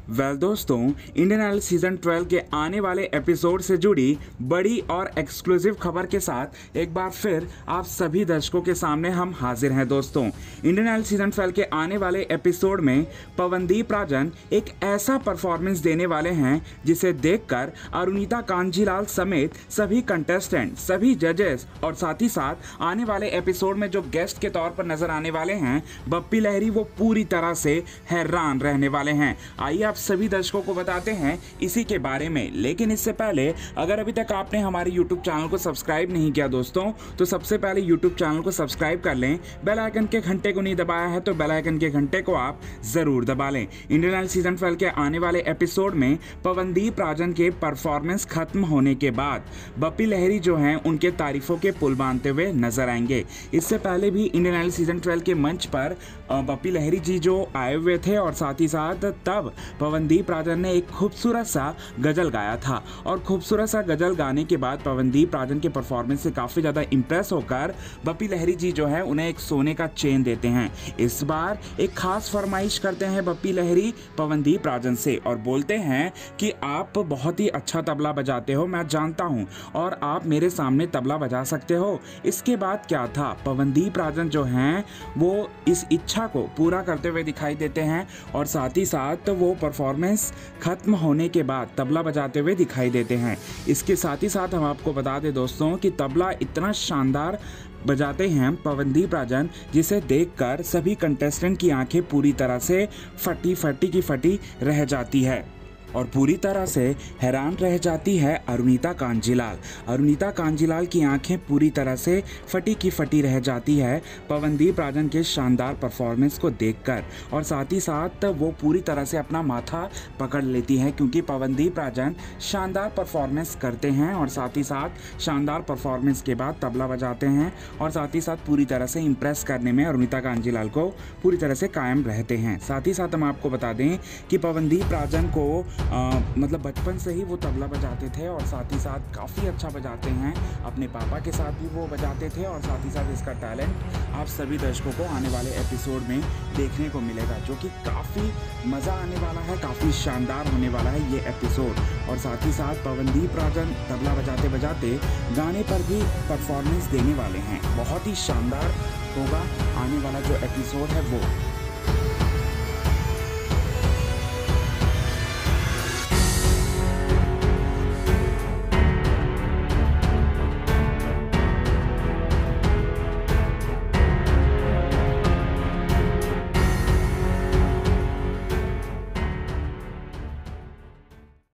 दोस्तों, Indian idol season 12 के आने वाले एपिसोड से जुड़ी बड़ी और एक्सक्लूसिव खबर के साथ एक बार फिर आप सभी दर्शकों के सामने हम हाजिर हैं। दोस्तों, इंडियन आइडल सीजन 12 के आने वाले एपिसोड में पवनदीप राजन एक ऐसा परफॉर्मेंस देने वाले हैं जिसे देखकर अरुणिता कांजीलाल समेत सभी कंटेस्टेंट, सभी जजेस और साथ ही साथ आने वाले एपिसोड में जो गेस्ट के तौर पर नजर आने वाले हैं बप्पी लहरी, वो पूरी तरह से हैरान रहने वाले हैं। आइए आप सभी दर्शकों को बताते हैं इसी के बारे में। लेकिन इससे पहले अगर अभी तक आपने हमारे YouTube चैनल को सब्सक्राइब नहीं किया दोस्तों, तो सबसे पहले YouTube चैनल को सब्सक्राइब कर लें। बेल आइकन के घंटे को नहीं दबाया है तो बेल आइकन के घंटे को आप जरूर दबा लें। इंडियन आइडल सीजन 12 के आने वाले एपिसोड में पवनदीप राजन के परफॉर्मेंस खत्म होने के बाद बप्पी लहरी जो हैं उनके तारीफों के पुल बांधते हुए नजर आएंगे। इससे पहले भी इंडियन आइडल सीजन 12 के मंच पर बप्पी लहरी जी जो आए हुए थे और साथ ही साथ तब पवनदीप राजन ने एक खूबसूरत सा गजल गाया था और खूबसूरत सा गजल गाने के बाद पवनदीप राजन के परफॉर्मेंस से काफ़ी ज़्यादा इंप्रेस होकर बप्पी लहरी जी जो है उन्हें एक सोने का चेन देते हैं। इस बार एक खास फरमाइश करते हैं बप्पी लहरी पवनदीप राजन से और बोलते हैं कि आप बहुत ही अच्छा तबला बजाते हो, मैं जानता हूँ, और आप मेरे सामने तबला बजा सकते हो। इसके बाद क्या था, पवनदीप राजन जो हैं वो इस इच्छा को पूरा करते हुए दिखाई देते हैं और साथ ही साथ वो परफॉर्मेंस खत्म होने के बाद तबला बजाते हुए दिखाई देते हैं। इसके साथ ही साथ हम आपको बता दें दोस्तों कि तबला इतना शानदार बजाते हैं पवनदीप राजन जिसे देखकर सभी कंटेस्टेंट की आंखें पूरी तरह से फटी रह जाती है और पूरी तरह से हैरान रह जाती है अरुणिता कांजीलाल। अरुणिता कांजीलाल की आंखें पूरी तरह से फटी रह जाती है पवनदीप राजन के शानदार परफॉर्मेंस को देखकर और साथ ही साथ वो पूरी तरह से अपना माथा पकड़ लेती हैं क्योंकि पवनदीप राजन शानदार परफॉर्मेंस करते हैं और साथ ही साथ शानदार परफॉर्मेंस के बाद तबला बजाते हैं और साथ ही साथ पूरी तरह से इम्प्रेस करने में अरुणिता कांजीलाल को पूरी तरह से कायम रहते हैं। साथ ही साथ हम आपको बता दें कि पवनदीप राजन को मतलब बचपन से ही वो तबला बजाते थे और साथ ही साथ काफ़ी अच्छा बजाते हैं। अपने पापा के साथ भी वो बजाते थे और साथ ही साथ इसका टैलेंट आप सभी दर्शकों को आने वाले एपिसोड में देखने को मिलेगा जो कि काफ़ी मज़ा आने वाला है, काफ़ी शानदार होने वाला है ये एपिसोड। और साथ ही साथ पवनदीप राजन तबला बजाते बजाते गाने पर भी परफॉर्मेंस देने वाले हैं। बहुत ही शानदार होगा आने वाला जो एपिसोड है वो।